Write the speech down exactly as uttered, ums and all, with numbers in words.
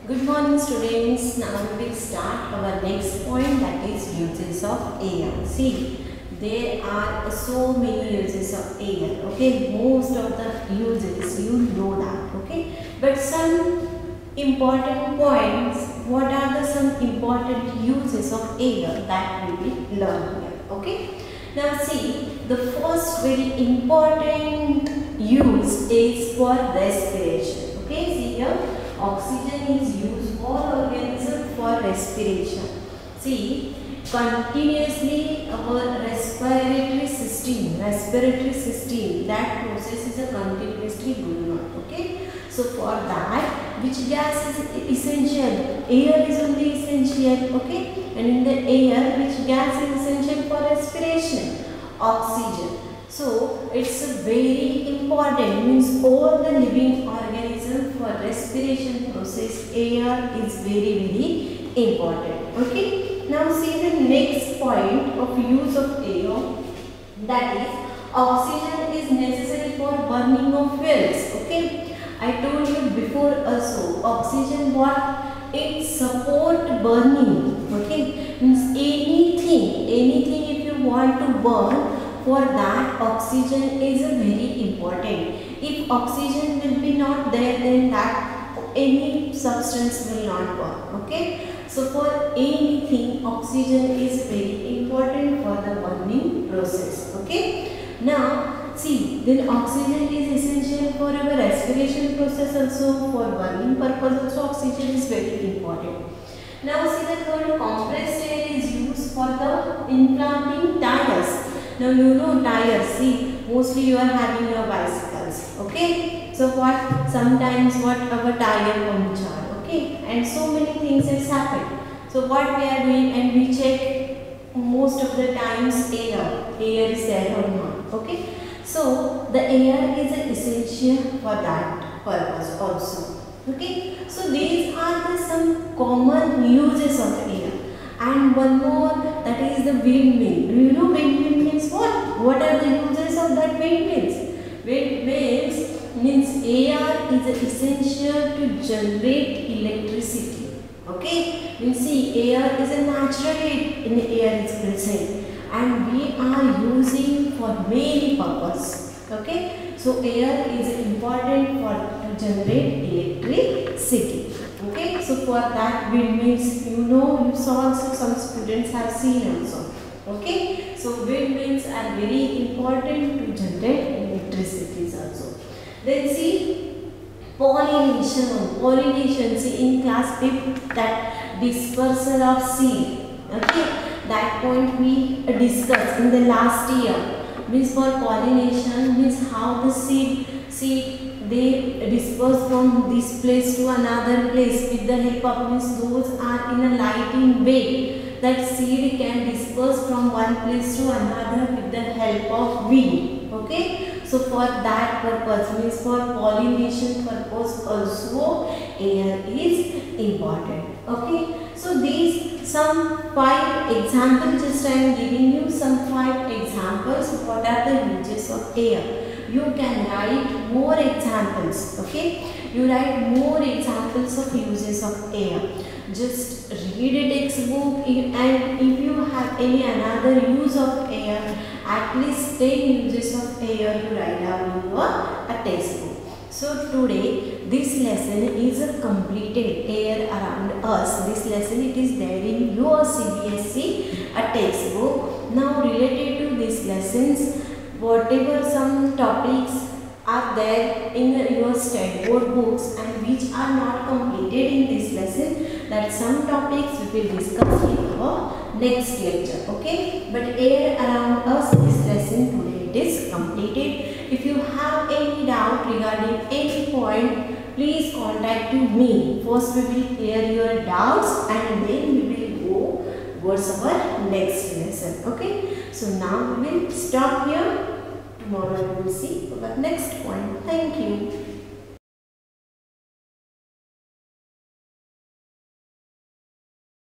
Good morning students. Now we will start our next point, that is uses of air. See, there are so many uses of air. Okay, most of the uses you know that. Okay, but some important points. What are the some important uses of air that we will learn here? Okay. Now see, the first very important use is for respiration. Okay, see here. Oxygen is used for organism for respiration. See, continuously our respiratory system, respiratory system, that process is a continuously going on. Okay. So for that, which gas is essential? Air is only essential. Okay. And in the air, which gas is essential for respiration? Oxygen. So it's a very important, means all the living organism for respiration process, air is very very important. Okay. Now see the next point of use of air, that is oxygen is necessary for burning of fuels. Okay. I told you before also, oxygen what? It support burning. Okay. Means anything, anything if you want to burn, for that oxygen is very important. If oxygen will be not there, then that any substance will not burn. Okay. So for anything, oxygen is very important for the burning process. Okay. Now see, then oxygen is essential for our respiration process also, for burning purpose also oxygen is very important. Now see the third, compressed air is used for the inflating tires. Now you know tires, see, mostly you are having your bicycles. Okay. So what, sometimes what our tire puncture. Okay. And so many things has happened. So what we are doing, and we check most of the times air, air is there or not. Okay. So the air is essential for that purpose also. Okay. So these are the some common uses of air. And one more, that is the windmill. Do you know windmill means what? What are the uses of that windmills? Windmills means air is essential to generate electricity. Okay? You see, air is a natural, in air is present, and we are using for many purposes. Okay? So air is important for to generate electricity. Okay, so for that windmills, you know, you saw also, some students have seen also. Okay, so windmills are very important to generate electricity also. Then see, pollination. Pollination, see in class fifth, that dispersal of seed. Okay, that point we discussed in the last year. Means for pollination, means how the seed seed they disperse from this place to another place with the help of, means those are in a lighting way, that seed can disperse from one place to another with the help of wind. Okay. So for that purpose, means for pollination purpose also air is important. Okay. So these some five examples, just I am giving you some five examples. What are the uses of air? You can write more examples. Okay. You write more examples of uses of air. Just read a textbook, and if you have any another use of air, at least ten uses of air you write down in your a textbook. So today this lesson is completed, air around us. This lesson it is there in your C B S E a textbook. Now related to these lessons, whatever some topics are there in your study board books and which are not completed in this lesson, that some topics we will discuss in our next lecture. Okay. But air around us, this lesson today it is completed. If you have any doubt regarding any point, please contact me. First we will clear your doubts, and then we will go towards our next lesson. Okay. So now we will stop here. Tomorrow we will see our next point. Thank you.